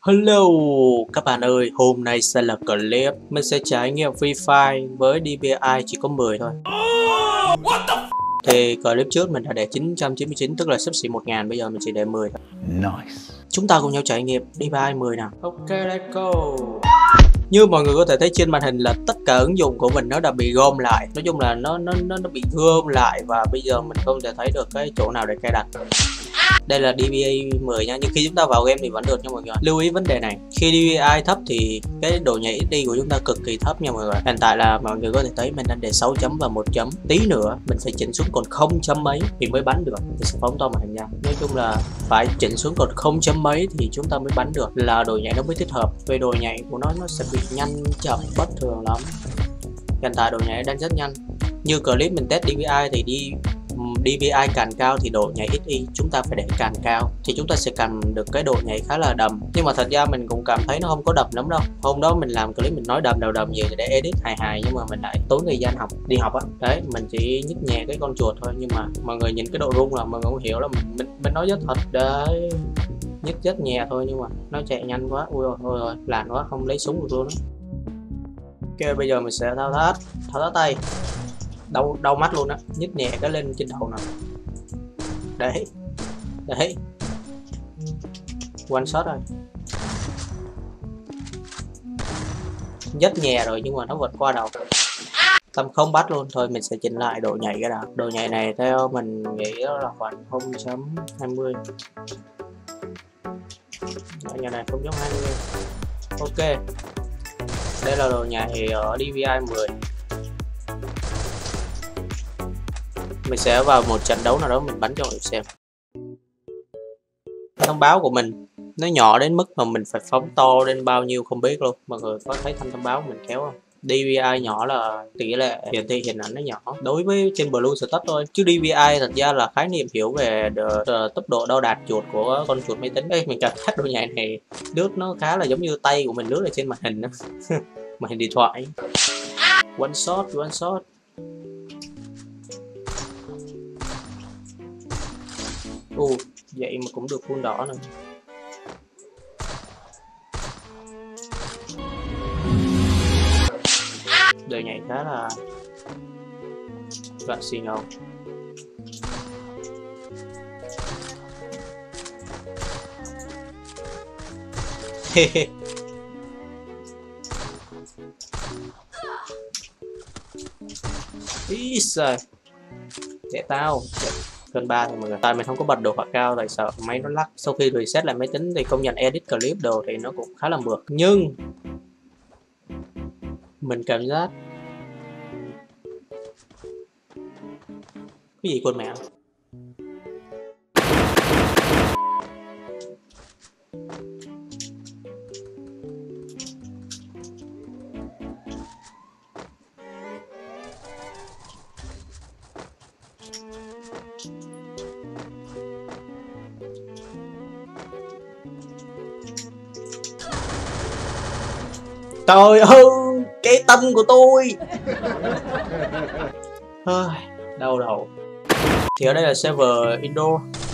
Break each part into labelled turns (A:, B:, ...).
A: Hello các bạn ơi, hôm nay sẽ là clip mình sẽ trải nghiệm Free Fire với DPI chỉ có 10 thôi. Thì clip trước mình đã để 999 tức là xấp xỉ 1000, bây giờ mình chỉ để 10 thôi.
B: Nice.
A: Chúng ta cùng nhau trải nghiệm DPI 10 nào. Ok, let's go. Như mọi người có thể thấy trên màn hình là tất cả ứng dụng của mình nó đã bị gom lại. Nói chung là nó bị gom lại và bây giờ mình không thể thấy được cái chỗ nào để cài đặt. Đây là DPI 10 nha, nhưng khi chúng ta vào game thì vẫn được nha mọi người. Lưu ý vấn đề này, khi DPI thấp thì cái độ nhạy XD của chúng ta cực kỳ thấp nha mọi người. Hiện tại là mọi người có thể thấy mình đang để 6 chấm và 1 chấm. Tí nữa mình phải chỉnh xuống còn 0 chấm mấy thì mới bắn được. Mình sẽ phóng to màn hình nha. Nói chung là phải chỉnh xuống còn 0 chấm mấy thì chúng ta mới bắn được, là độ nhạy nó mới thích hợp. Về độ nhạy của nó sẽ bị nhanh chậm bất thường lắm. Hiện tại độ nhạy đang rất nhanh. Như clip mình test DPI thì DPI càng cao thì độ nhạy XI chúng ta phải để càng cao thì chúng ta sẽ cầm được cái độ nhạy khá là đầm. Nhưng mà thật ra mình cũng cảm thấy nó không có đầm lắm đâu. Hôm đó mình làm clip mình nói đầm đầu đầm gì để edit hài nhưng mà mình lại tốn thời gian đi học á. Đấy, mình chỉ nhích nhẹ cái con chuột thôi, nhưng mà mọi người nhìn cái độ rung là mọi người không hiểu là mình nói rất thật đấy. Nhích rất nhẹ thôi nhưng mà nó chạy nhanh quá. Ui ôi làn quá, không lấy súng được luôn đó. Ok, bây giờ mình sẽ thao tác tay. Đau mắt luôn á, nhích nhẹ cái lên trên đầu nào. Đấy one shot rồi, rất nhẹ rồi nhưng mà nó vượt qua đầu, tầm không bắt luôn. Thôi mình sẽ chỉnh lại độ nhạy cái nào. Độ nhạy này theo mình nghĩ là khoảng 0.20. Nhà này 0.20. Ok, đây là độ nhạy ở DPI 10. Mình sẽ vào một trận đấu nào đó mình bắn cho mọi người xem. Thông báo của mình nó nhỏ đến mức mà mình phải phóng to đến bao nhiêu không biết luôn. Mọi người có thấy thanh thông báo của mình kéo không? DPI nhỏ là tỷ lệ hiển thị hình ảnh nó nhỏ đối với trên Blue Stack thôi, chứ DPI thật ra là khái niệm hiểu về tốc độ đo đạc chuột của con chuột máy tính. Đây mình cảm giác độ nhạy này lướt nó khá là giống như tay của mình lướt ở trên màn hình đó. Màn hình điện thoại. One shot. Vậy mà cũng được full đỏ nữa. Đời nhảy khá là vạn xì ngầu. Ý giời, để tao gần 3 thôi mọi người. Tại mình không có bật đồ họa cao tại sợ máy nó lắc. Sau khi reset lại máy tính thì công nhận edit clip đồ thì nó cũng khá là mượt, nhưng mình cảm giác cái gì con mẹ. Trời ơi, cái tâm của tôi. Đau đầu. Thì ở đây là server Indo.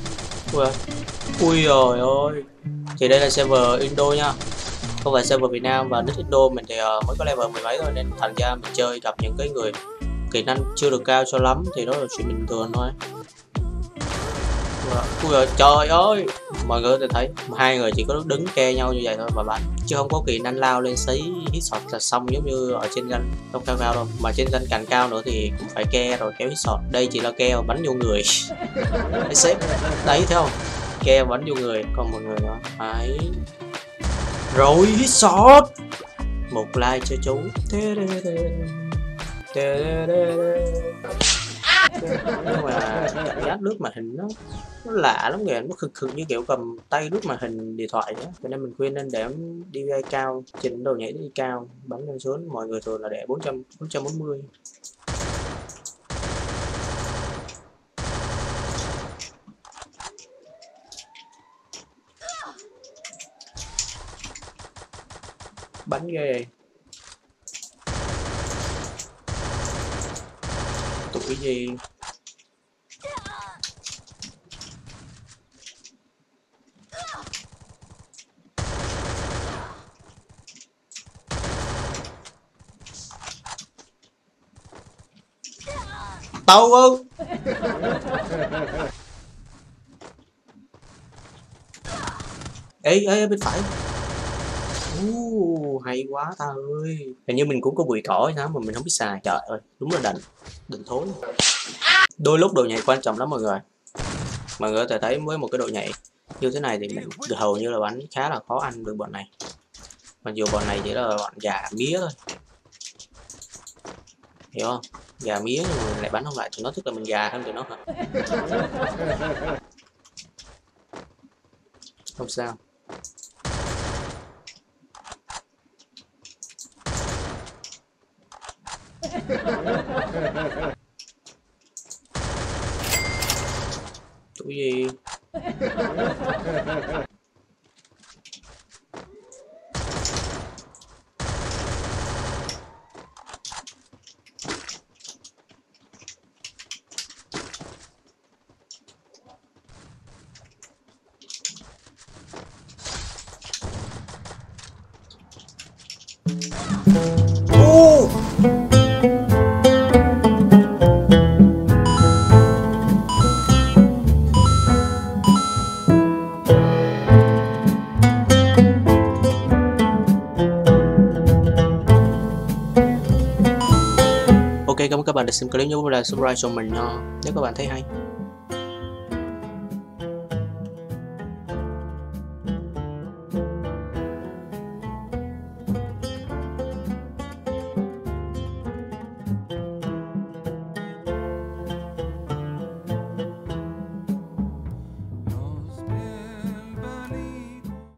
A: Ui rồi ơi. Thì đây là server Indo nha, không phải server Việt Nam. Và nước Indo mình thì mới có level 10 mấy thôi, nên thành ra mình chơi gặp những cái người kỹ năng chưa được cao cho lắm thì đó là chuyện bình thường thôi. Ui rồi, trời ơi, mọi người có thể thấy hai người chỉ có đứng ke nhau như vậy thôi và bắn, chứ không có kỹ năng lao lên sấy hit shot là xong giống như ở trên danh không cao đâu. Mà trên danh càng cao nữa thì cũng phải ke rồi kéo hit shot. Đây chỉ là ke bắn vô người. Đấy, sếp đấy, thấy không, ke bắn vô người. Còn một người nữa đấy rồi, hit shot. Một like cho chú. Nhưng mà cảm giác lướt màn hình nó lạ lắm kìa, nó khực như kiểu cầm tay lướt màn hình điện thoại nhé. Cho nên mình khuyên nên để DPI cao, chỉnh đầu nhảy đi cao, bắn lên xuống. Mọi người thường là để 440. Bắn ghê. Tuổi gì tàu không? Ê bên phải. Hay quá ta ơi. Hình như mình cũng có bụi cỏ hay sao mà mình không biết xài. Trời ơi, đúng là định thối. Đôi lúc độ nhảy quan trọng lắm mọi người. Mọi người có thể thấy với một cái độ nhảy như thế này thì mình hầu như là bắn khá là khó ăn được bọn này. Mặc dù bọn này chỉ là bọn gà mía thôi, hiểu không? Gà mía nhưng mà lại bắn không lại tụi nó, tức là mình gà hơn tụi nó hả? Không sao. Tụi gì? Ok, cảm ơn các bạn đã xem clip, nhớ like subscribe cho mình nha nếu các bạn thấy hay.